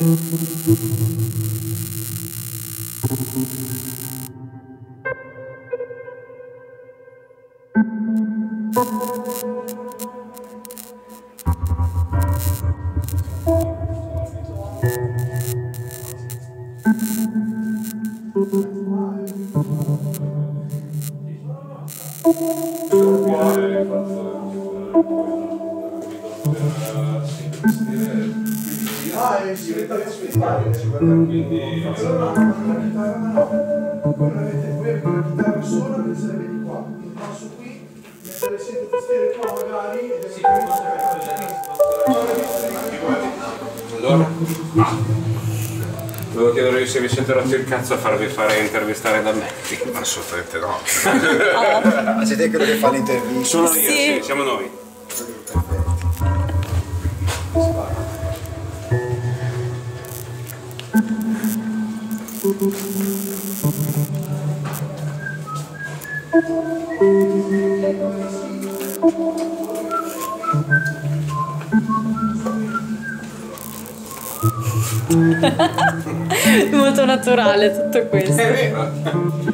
Allora, volevo chiedere se vi siete rotti il cazzo a farvi fare intervistare da me. Assolutamente no. Ma siete quello che fa le interviste? Sono io, sì, siamo noi. Molto naturale tutto questo. È vero.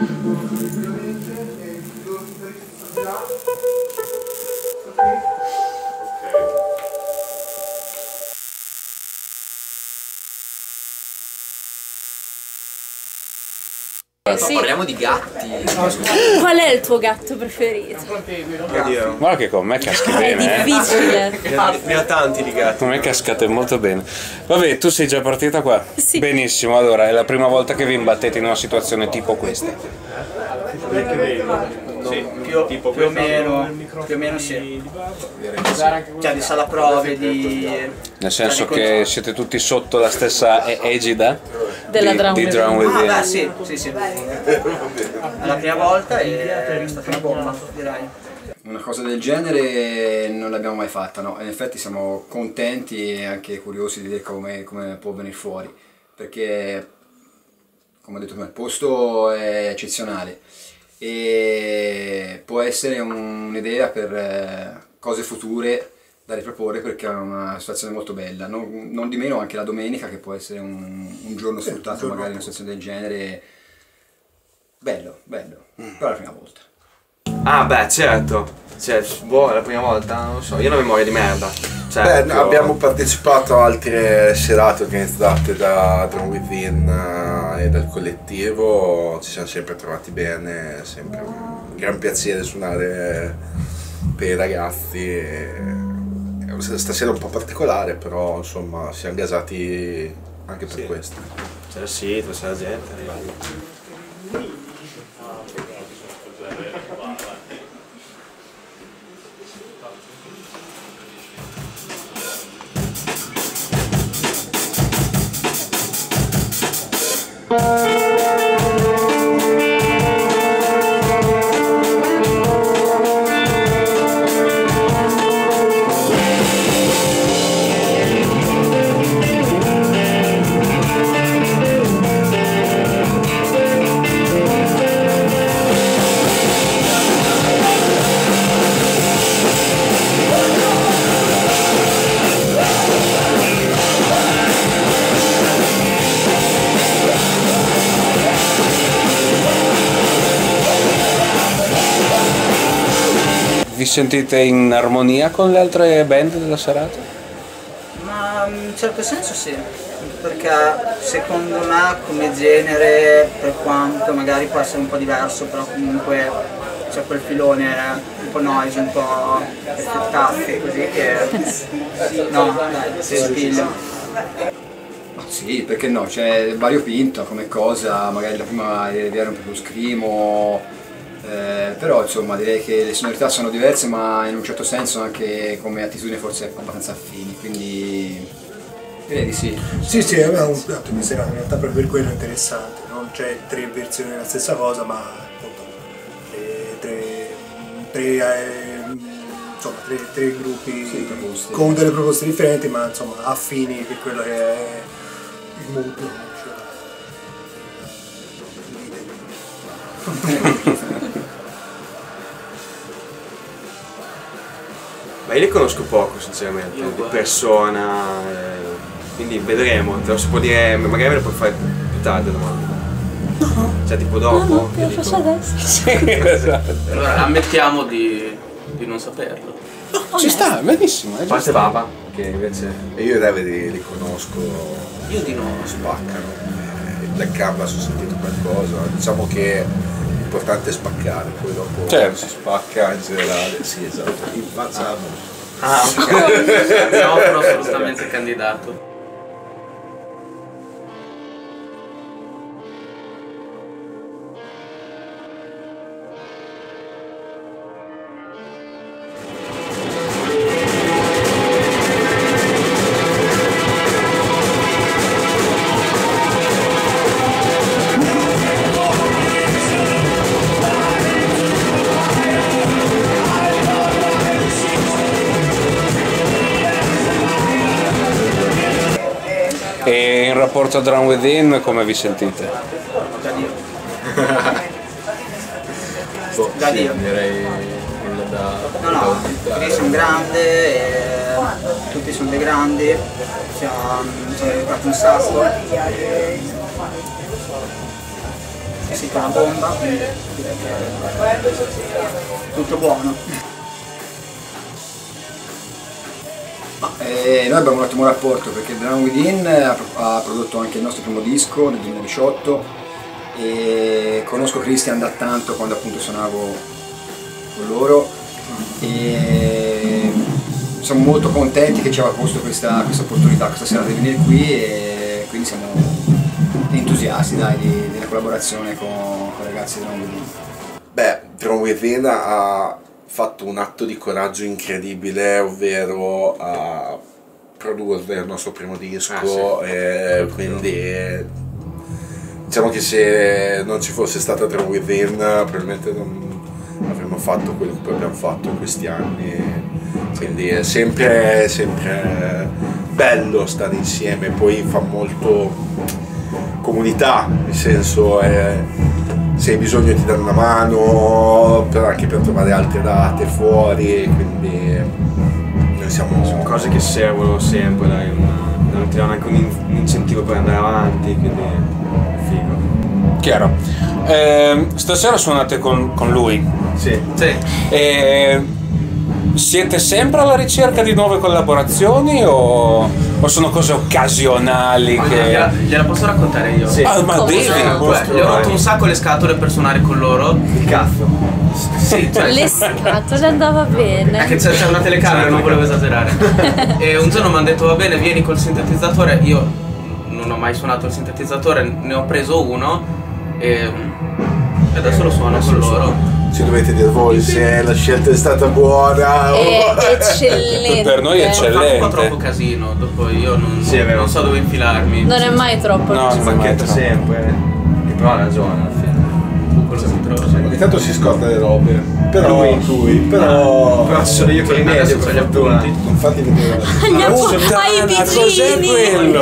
Sì. Parliamo di gatti. Qual è il tuo gatto preferito? Guarda che con me caschi È bene, difficile. Ne ha tanti di gatti. Con me cascate molto bene. Vabbè, tu sei già partita qua? Sì. Benissimo, allora è la prima volta che vi imbattete in una situazione tipo questa. Più o meno sì. Cioè di sala prove, Nel senso che siete tutti sotto la stessa egida Della Drown di Within. Drown Within. beh sì. È la prima volta e è stata una bomba, direi. Una cosa del genere non l'abbiamo mai fatta, no? In effetti siamo contenti e anche curiosi di vedere come può venire fuori, perché, come ho detto prima, il posto è eccezionale e può essere un'idea per cose future da riproporre, perché è una situazione molto bella. Non di meno anche la domenica, che può essere un giorno sfruttato magari in una situazione del genere. Bello, però è la prima volta. Ah beh, certo. Cioè, boh, è la prima volta, non lo so, io ho una memoria di merda. Cioè, Beh, abbiamo partecipato a altre serate organizzate da Drown Within e dal collettivo, ci siamo sempre trovati bene, è sempre un gran piacere suonare per i ragazzi. Stasera è un po' particolare, però insomma siamo gasati anche per questo. c'è il sito, c'è la gente. Vi sentite in armonia con le altre band della serata? Ma in un certo senso sì, perché secondo me come genere, per quanto magari può essere un po' diverso, però comunque c'è quel filone un po' noise, un po' effettati così che no, dai, si spiglia. Sì, perché no, c'è variopinto come cosa, magari la prima era un po' più scrimo, però insomma direi che le sonorità sono diverse, ma in un certo senso anche come attitudine forse abbastanza affini, quindi direi di sì. Sì, a me è un piatto di serata in realtà proprio per quello interessante, non c'è tre versioni della stessa cosa, ma appunto tre gruppi Sì, proposte. con delle proposte differenti, ma insomma affini per quello che è il mood. Ma io li conosco poco sinceramente, di persona, quindi vedremo, te lo si può dire, magari me lo puoi fare più tardi domanda. No. Cioè tipo dopo? No, lo faccio adesso. Sì, esatto. Allora ammettiamo di non saperlo. Ci sta, benissimo. A parte Papa, che invece... E io e Davide li conosco, Io di no. spaccano. Il Black Canvas ho sentito qualcosa, diciamo che l'importante è spaccare, poi dopo Certo. si spacca in generale, sì esatto. Facciamo. Ah, ok. Mi offro assolutamente candidato. E in rapporto a Drown Within come vi sentite? Da Dio. Da Dio. Direi quello No, Chris è un grande, tutti sono dei grandi, ci ha aiutato un sacco. Sì, con una bomba, quindi direi che tutto buono. Noi abbiamo un ottimo rapporto perché Drown Within ha prodotto anche il nostro primo disco nel 2018 e conosco Christian da tanto quando appunto suonavo con loro e siamo molto contenti che ci aveva posto questa opportunità questa sera di venire qui e quindi siamo entusiasti della collaborazione con i ragazzi di Drown Within. Beh, Drown Within ha fatto un atto di coraggio incredibile, ovvero a produrre il nostro primo disco, e quindi diciamo che se non ci fosse stata Drown Within probabilmente non avremmo fatto quello che poi abbiamo fatto in questi anni, quindi è sempre bello stare insieme, poi fa molto comunità, nel senso se hai bisogno ti danno una mano anche per trovare altre date fuori, quindi noi sono cose che servono sempre, dai, non ti danno anche un incentivo per andare avanti, quindi è figo. Chiaro. Stasera suonate con lui. Sì. Siete sempre alla ricerca di nuove collaborazioni o sono cose occasionali che... Gliela posso raccontare io? Sì. Ah, ma devi! Gli ho rotto un sacco le scatole per suonare con loro. Il cazzo. Sì, cioè, Le scatole andava è bene. che c'è una telecamera, non volevo esagerare. E un giorno mi hanno detto va bene, vieni col sintetizzatore. Io non ho mai suonato il sintetizzatore, ne ho preso uno e adesso lo suono con loro. ci dovete dire voi se la scelta è stata buona È eccellente. Per noi è Fa un po' eccellente. troppo casino, dopo io non, Sì, è vero. non so dove infilarmi. Non è mai troppo. No, Si non è mai bacchetta troppo. sempre, che però ha ragione alla fine. Quello si trova. ogni tanto si scorda le robe però Però ci sono io che rimedio Adesso per c'ho gli fortuna. appunti. non fate vedere Andiamo ai cos'è bicini. quello?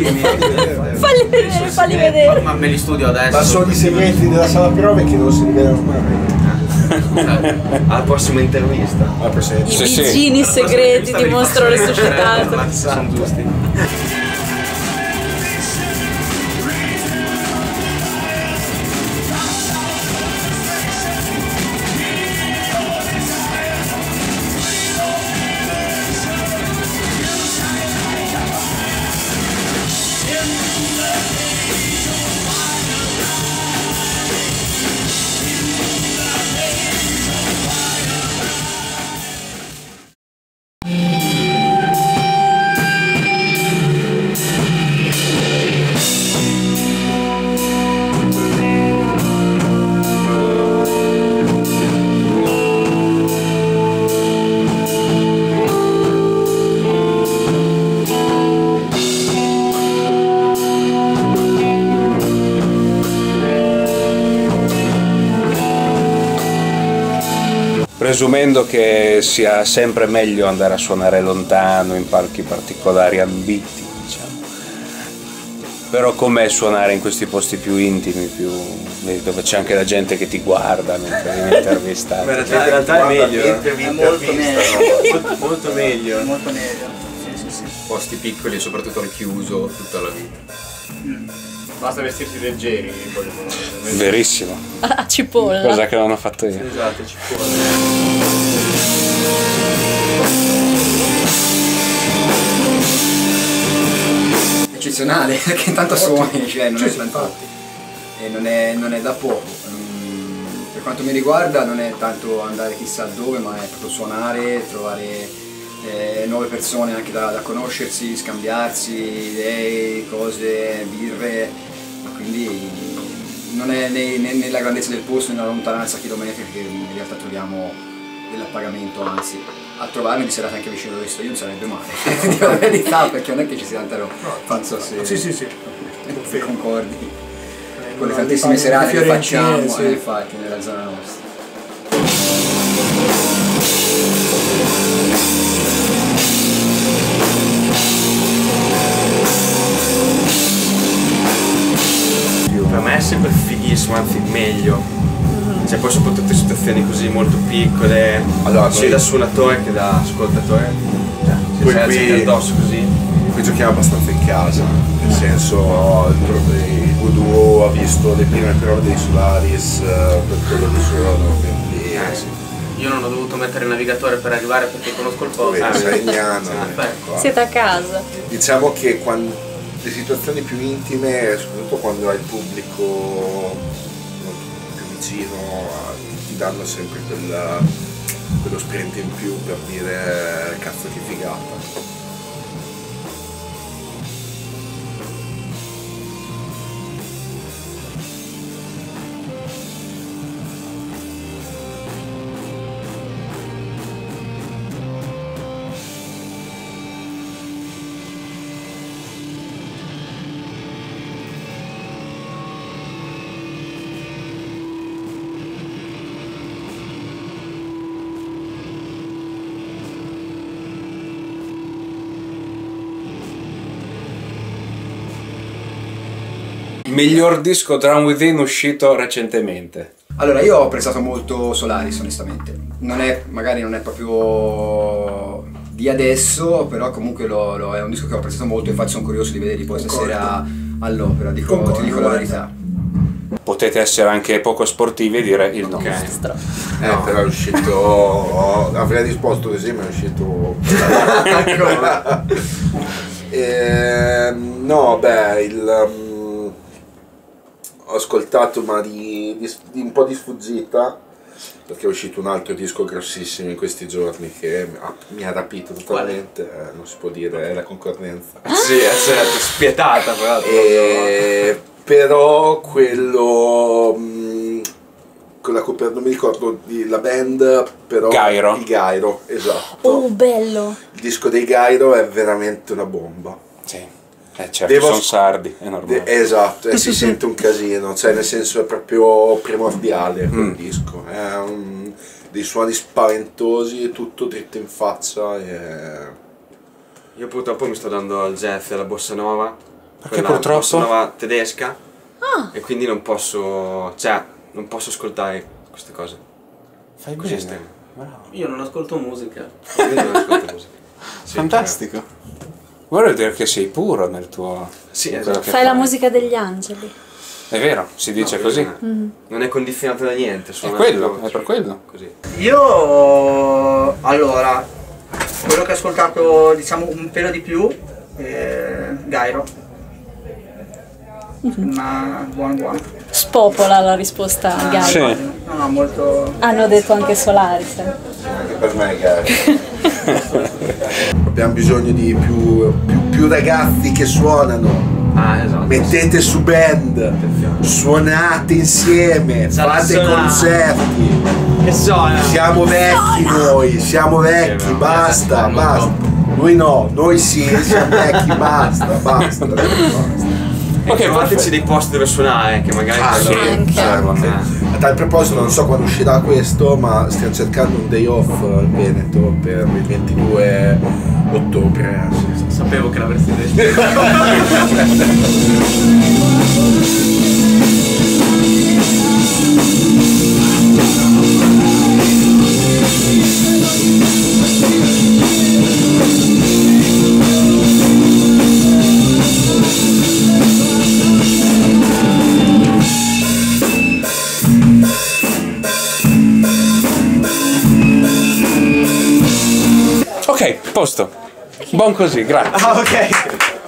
Falli vedere. Ma me li studio adesso. ma sono i segreti della sala prove che non si rivelano mai Alla prossima intervista. I Sì, sì. vicini segreti di mostro resuscitato. Sono giusti. Presumendo che sia sempre meglio andare a suonare lontano in parchi particolari ambiti, diciamo. Però com'è suonare in questi posti più intimi, dove c'è anche la gente che ti guarda mentre vieni intervistato? In realtà è meglio. È molto meglio. Molto meglio. Molto meglio. Sì, sì, sì. posti piccoli e soprattutto al chiuso tutta la vita. Basta vestirsi leggeri, poi Verissimo. A cipolla. Cosa che non ho fatto io. Esatto, ci può. Eccezionale, perché intanto suoni, cioè non è tanto, e non è da poco. Per quanto mi riguarda non è tanto andare chissà dove, ma è proprio suonare, trovare nuove persone anche da conoscersi, scambiarsi idee, cose, birre, quindi non è né nella grandezza del posto né nella lontananza chilometrica che in realtà troviamo dell'appagamento, anzi a trovarmi di serata anche vicino dove sto io non sarebbe male, dico la verità, perché non è che ci sia tanta roba, non so se Sì. concordi con le tantissime serate che facciamo, sì. infatti nella zona nostra. Per me è sempre fighissimo, anzi meglio. Cioè poi soprattutto in situazioni così molto piccole, Allora, sia da suonatore che da ascoltatore. Cioè, se Poi c'è la qui- gente addosso così. Qui giochiamo abbastanza in casa, nel senso il Voodoo ha visto le prime prove dei Solaris per quello che sono, quindi Io non ho dovuto mettere il navigatore per arrivare perché conosco il posto. sei Legnano, perfetto. Siete a casa. Diciamo che le situazioni più intime, soprattutto quando hai il pubblico più vicino, ti danno sempre quello sprint in più per dire cazzo che figata. Miglior disco Drown Within uscito recentemente. Allora, io ho apprezzato molto Solaris, onestamente. Magari non è proprio di adesso, però comunque è un disco che ho apprezzato molto, infatti sono curioso di vederli poi stasera all'opera, ti dico la verità. Potete essere anche poco sportivi e dire il nome. Però è uscito. Avrei risposto così, ma è uscito. No, beh, ho ascoltato ma di un po' di sfuggita, perché è uscito un altro disco grossissimo in questi giorni che mi ha rapito totalmente, non si può dire, è la concorrenza. Sì, è certo, spietata però. Però quello con la copertina, non mi ricordo la band, però Gairo. il Gairo, esatto. Oh, bello. Il disco dei Gairo è veramente una bomba. Sì. Certo, sono sardi, è normale. Esatto, e si sente un casino, cioè nel senso è proprio primordiale quel disco, è dei suoni spaventosi, tutto dritto in faccia Io purtroppo mi sto dando al jazz e alla bossa nova. Perché quella purtroppo? bossa nova tedesca. E quindi non posso ascoltare queste cose. Fai Così bene. stiamo. Bravo. Io non ascolto musica. Quindi non ascolto musica. Sì, Fantastico. Vuol dire che sei puro nel tuo... Sì, in quello esatto. che Fai la fai. musica degli angeli. È vero, si dice No, così. Non è condizionato da niente. È suona quello, tutto, è per quello. Così. Io allora, quello che ho ascoltato diciamo un pelo di più Gairo. Ma buono. Spopola la risposta a Gaia. Sì. No, molto. Hanno detto anche Solaris. anche per me Gary. Abbiamo bisogno di più ragazzi che suonano. Ah, esatto. Mettete su band, suonate insieme, fate suonare. concerti. Che suona? Siamo vecchi noi, siamo vecchi, Sì, basta, non basta. Noi no, noi sì, siamo vecchi, basta. Ok, trovateci dei posti dove suonare, che magari Sì, Anche. certo. A tal proposito non so quando uscirà questo, ma stiamo cercando un day off in Veneto per il 22 ottobre. Sapevo che l'avresti detto. Posto. Buon così, grazie. Ah, ok.